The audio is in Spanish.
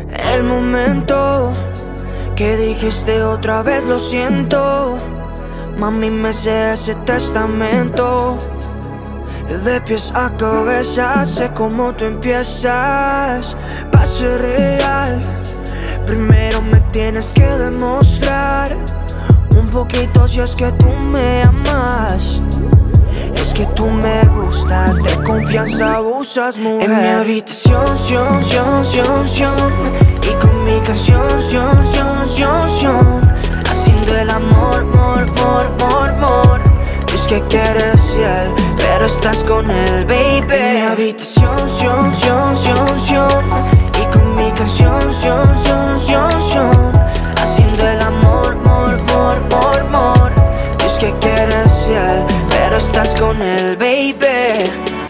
El momento que dijiste otra vez lo siento, mami, me sé ese testamento. De pies a cabeza sé cómo tú empiezas. Pa' ser real, primero me tienes que demostrar un poquito si es que tú me amas. Es que tú me gustas, de confianza abusas, mujer. En mi habitación, y con mi canción, haciendo el amor, es que quieres fiel, pero estás con él, baby. En mi habitación, y con mi canción, haciendo el amor, es que quieres fiel, pero estás con él, baby.